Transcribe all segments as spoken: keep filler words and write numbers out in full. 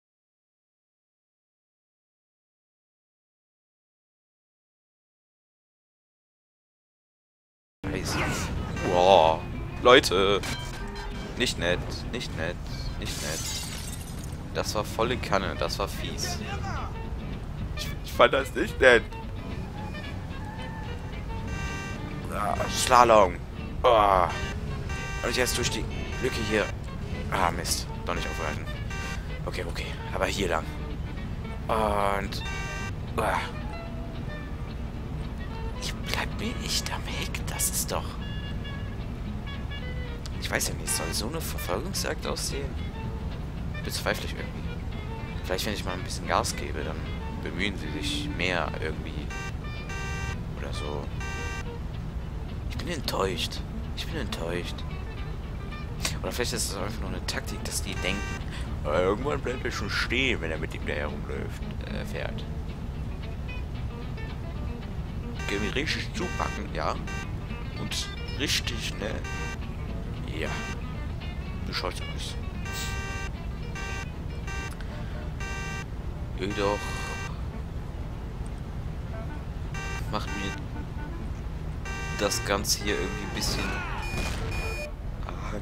Scheiße. Boah. Leute. Nicht nett. Nicht nett. Nicht nett. Das war volle Kanne. Das war fies. Ich, ich fand das nicht nett. Ah, Slalom. Oh. Und jetzt durch die Lücke hier. Ah, Mist. Doch nicht aufhalten. Okay, okay. Aber hier lang. Und... Ah. Ich bleib mir nicht am Heck. Das ist doch... Ich weiß ja nicht. Soll so eine Verfolgungsjagd aussehen? Bezweifle ich irgendwie. Vielleicht, wenn ich mal ein bisschen Gas gebe, dann bemühen sie sich mehr irgendwie. Oder so. Ich bin enttäuscht. Ich bin enttäuscht. Oder vielleicht ist es einfach nur eine Taktik, dass die denken, äh, irgendwann bleibt er schon stehen, wenn er mit ihm da herumläuft, äh, fährt. Gehen wir richtig zupacken, ja. Und richtig, ne? Ja. Bescheuert mich. Jedoch macht mir das Ganze hier irgendwie ein bisschen... Ah,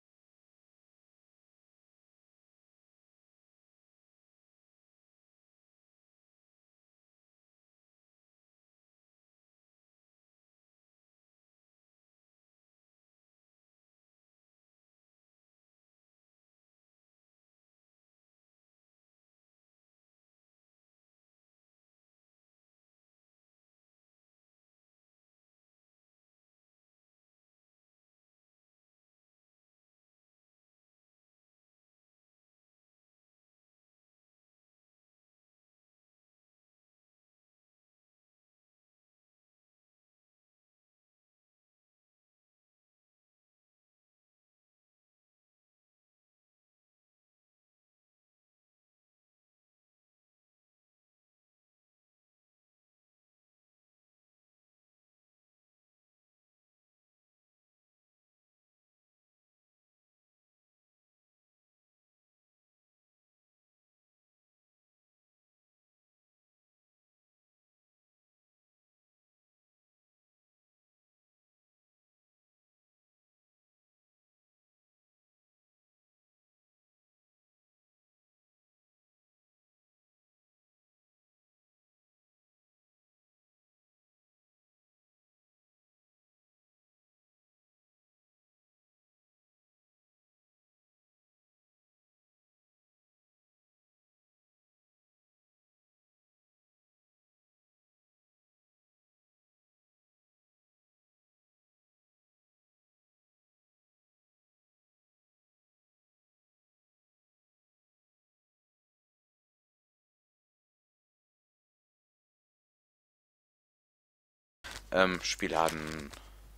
ähm, Spielladen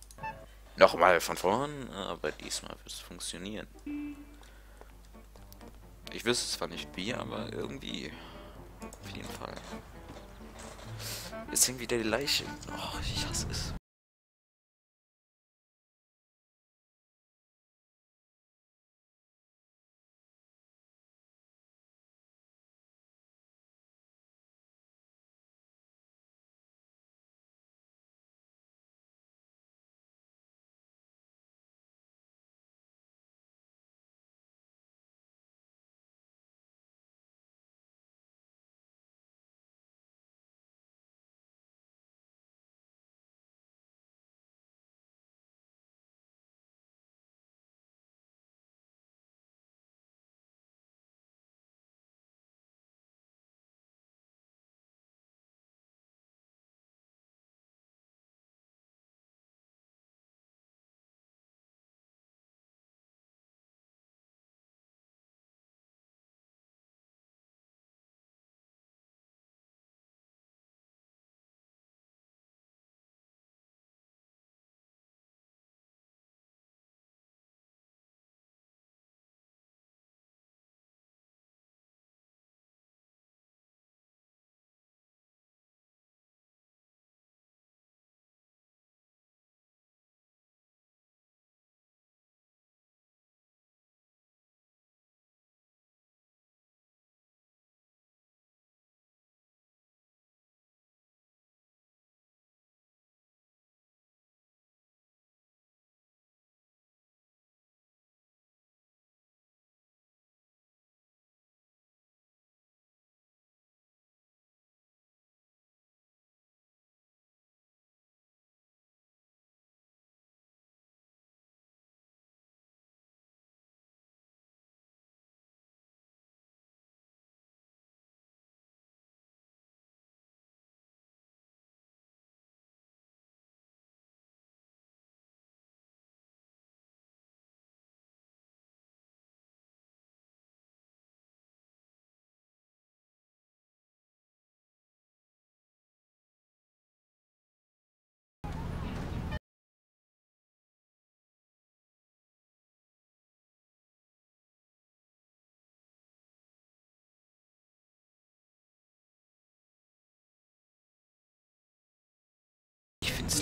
nochmal von vorn, aber diesmal wird es funktionieren. Ich wüsste zwar nicht wie, aber irgendwie. Auf jeden Fall. Jetzt hängt wieder die Leiche. Oh, ich hasse es.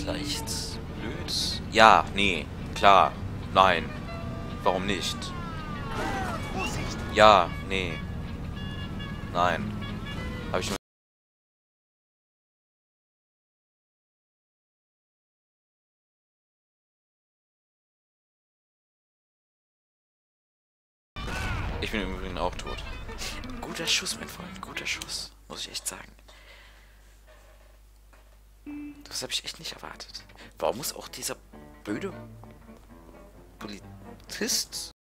ist leicht blöd. Ja, nee, klar, nein. Warum nicht? Ja, nee. Nein. Habe ich schon. Ich bin im Übrigen auch tot. Guter Schuss, mein Freund, guter Schuss. Muss ich echt sagen. Das habe ich echt nicht erwartet. Warum muss auch dieser blöde Polizist...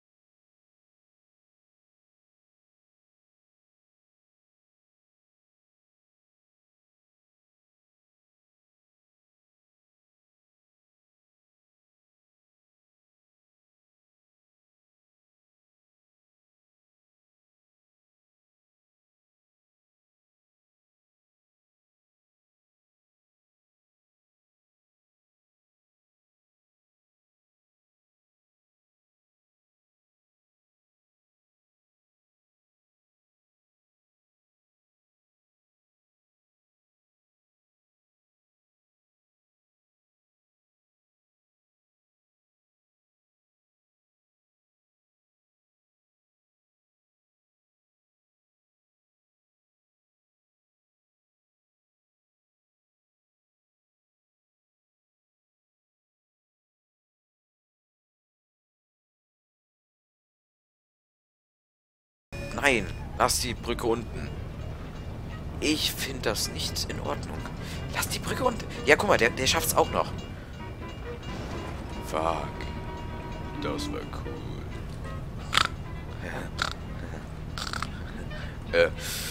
Nein, lass die Brücke unten. Ich finde das nicht in Ordnung. Lass die Brücke unten. Ja, guck mal, der, der schafft's auch noch. Fuck. Das war cool. äh.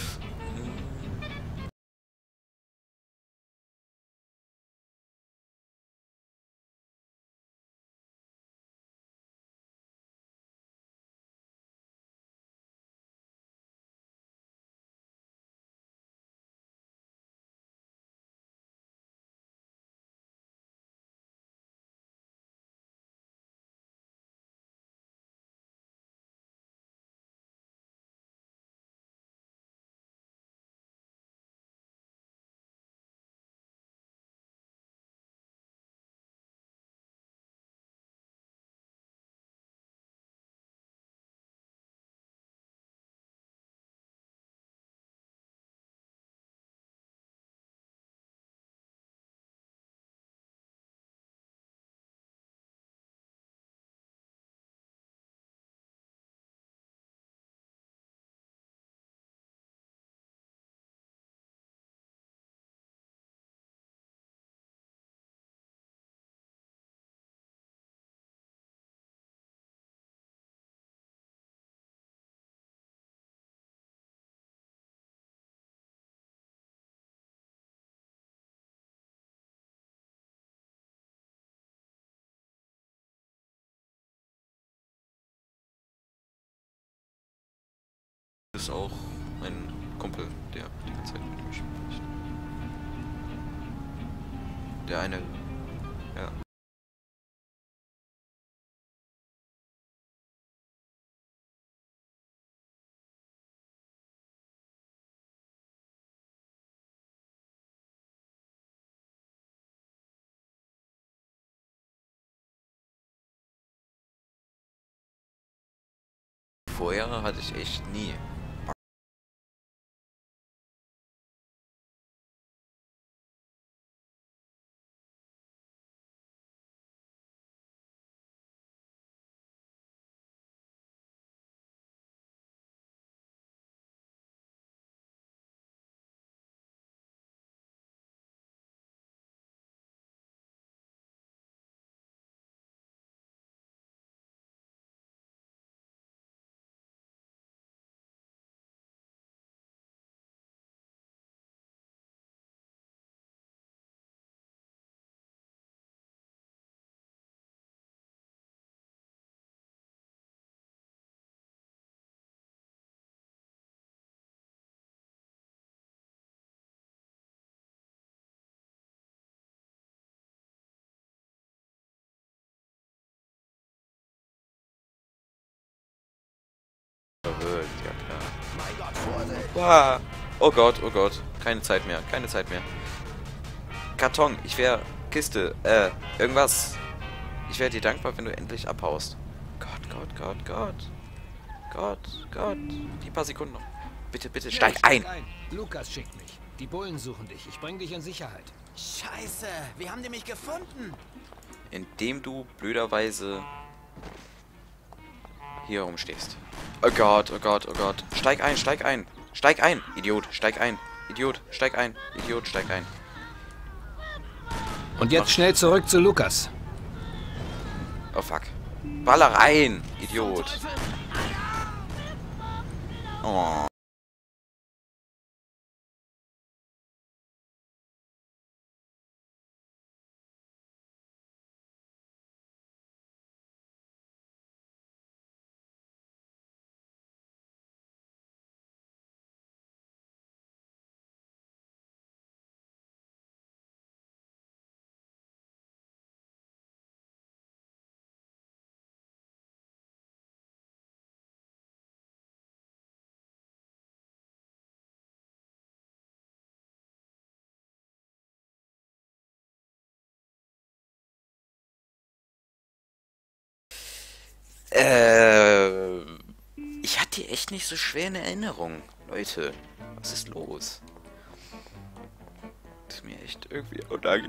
Ist auch ein Kumpel, der die ganze Zeit mit mir spricht. Der eine, ja. Vorher hatte ich echt nie. Verwirrt, ja klar. Mein Gott, Vorsicht! Wow. Oh Gott, oh Gott. Keine Zeit mehr, keine Zeit mehr. Karton, ich wäre Kiste. Äh, irgendwas. Ich wäre dir dankbar, wenn du endlich abhaust. Gott, Gott, Gott, Gott. Gott, Gott. Die paar Sekunden noch. Bitte, bitte, Ja, steig steig ein. ein. Lukas schickt mich. Die Bullen suchen dich. Ich bring dich in Sicherheit. Scheiße, wie haben die mich gefunden? Indem du blöderweise hier rumstehst. Oh Gott, oh Gott, oh Gott. Steig ein, steig ein. Steig ein. Idiot, steig ein. Idiot, steig ein. Idiot, steig ein. Und jetzt schnell zurück zu Lukas. Oh fuck. Baller rein, Idiot. Oh. Äh, ich hatte die echt nicht so schwer in Erinnerung. Leute, was ist los? Das ist mir echt irgendwie unangenehm.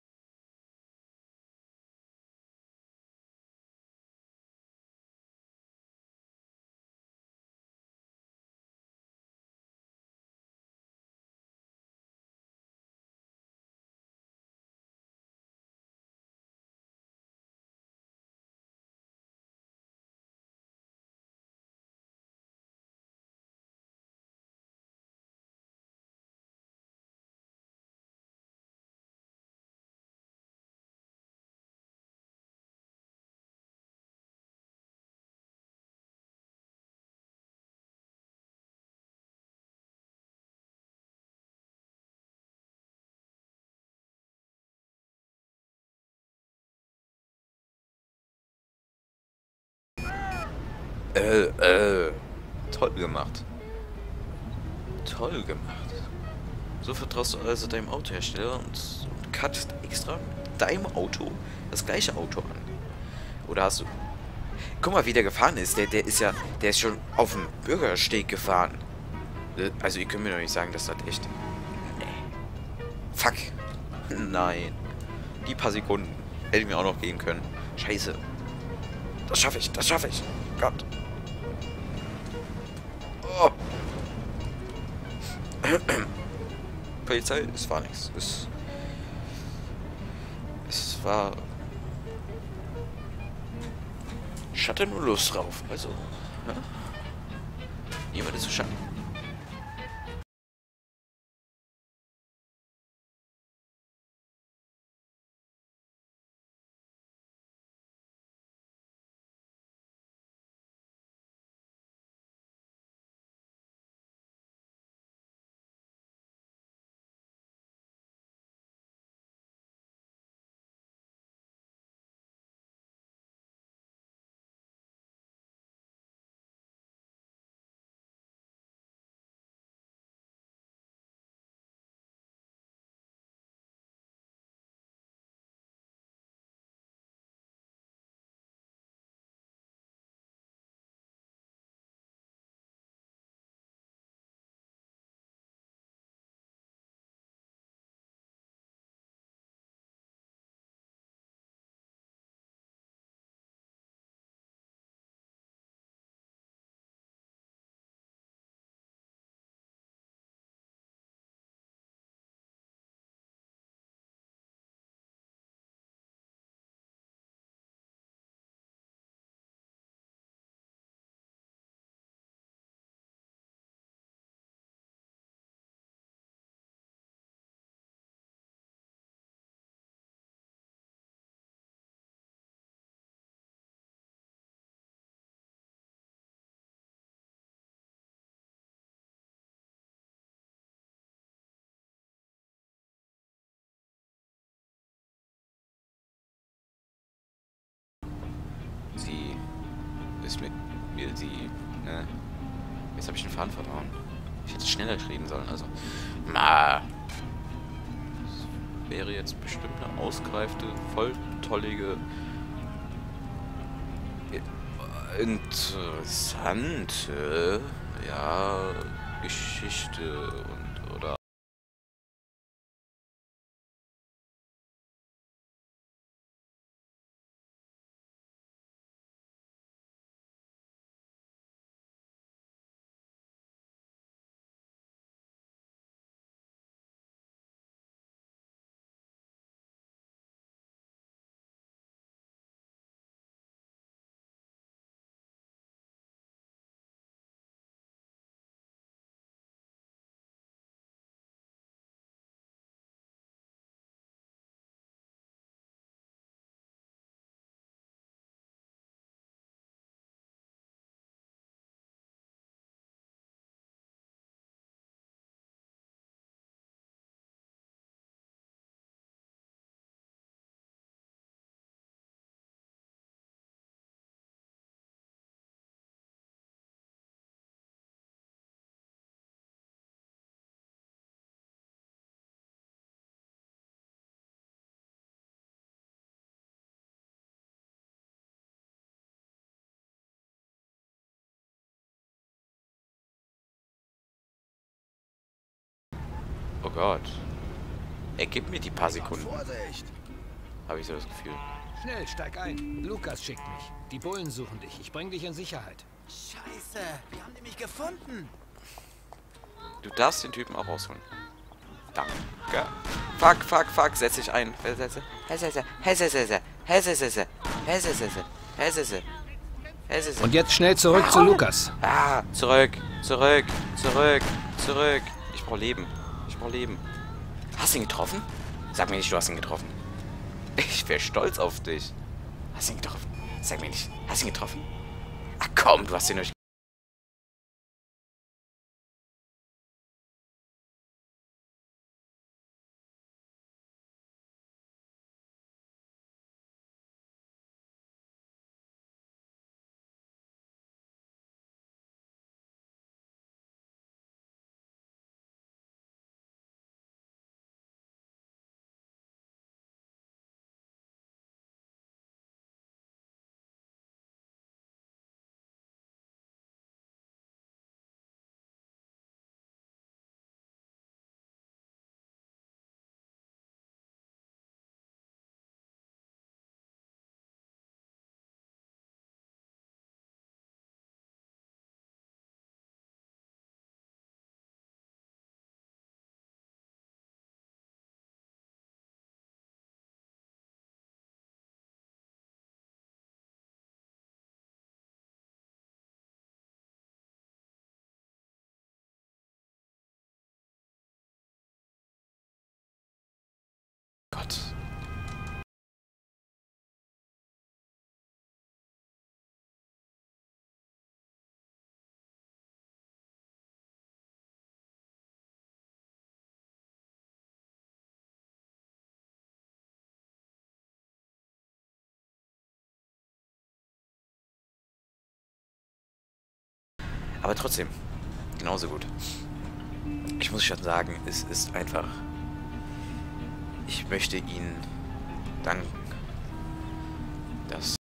Äh, äh. Toll gemacht. Toll gemacht. So vertraust du also deinem Autohersteller und, und cuttest extra deinem Auto das gleiche Auto an. Oder hast du... Guck mal, wie der gefahren ist. Der, der ist ja... Der ist schon auf dem Bürgersteig gefahren. Also, ihr könnt mir doch nicht sagen, dass das echt... Nee. Fuck. Nein. Die paar Sekunden hätte ich mir auch noch gehen können. Scheiße. Das schaffe ich, das schaffe ich. Gott. Oh. Polizei, es war nichts. Es, es war... Ich hatte nur Lust drauf, also... Ja? Niemand ist zu schaden. Sie ist mit mir, sie, ne? Jetzt habe ich den Faden verloren. Ich hätte schneller reden sollen, also. Ma. wäre jetzt bestimmt eine ausgereifte, voll tollige, interessante, ja, Geschichte und oder oh Gott. Er gibt mir die paar Sekunden. Vorsicht! Habe ich so das Gefühl. Schnell, steig ein. Lukas schickt mich. Die Bullen suchen dich. Ich bring dich in Sicherheit. Scheiße, wir haben nämlich gefunden. Du darfst den Typen auch rausholen. Danke. Fuck, fuck, fuck. Setz dich ein. Setze. Setze. Setze. Setze. Setze. Setze. Setze. Und jetzt schnell zurück zu Lukas. Ah, zurück. Zurück. Zurück. Zurück. Ich brauche Leben. Ich brauche Leben. Hast du ihn getroffen? Sag mir nicht, du hast ihn getroffen. Ich wäre stolz auf dich. Hast du ihn getroffen? Sag mir nicht. Hast du ihn getroffen? Ach komm, du hast ihn durch. Gott. Aber trotzdem, genauso gut. Ich muss schon sagen, es ist einfach... Ich möchte Ihnen danken, dass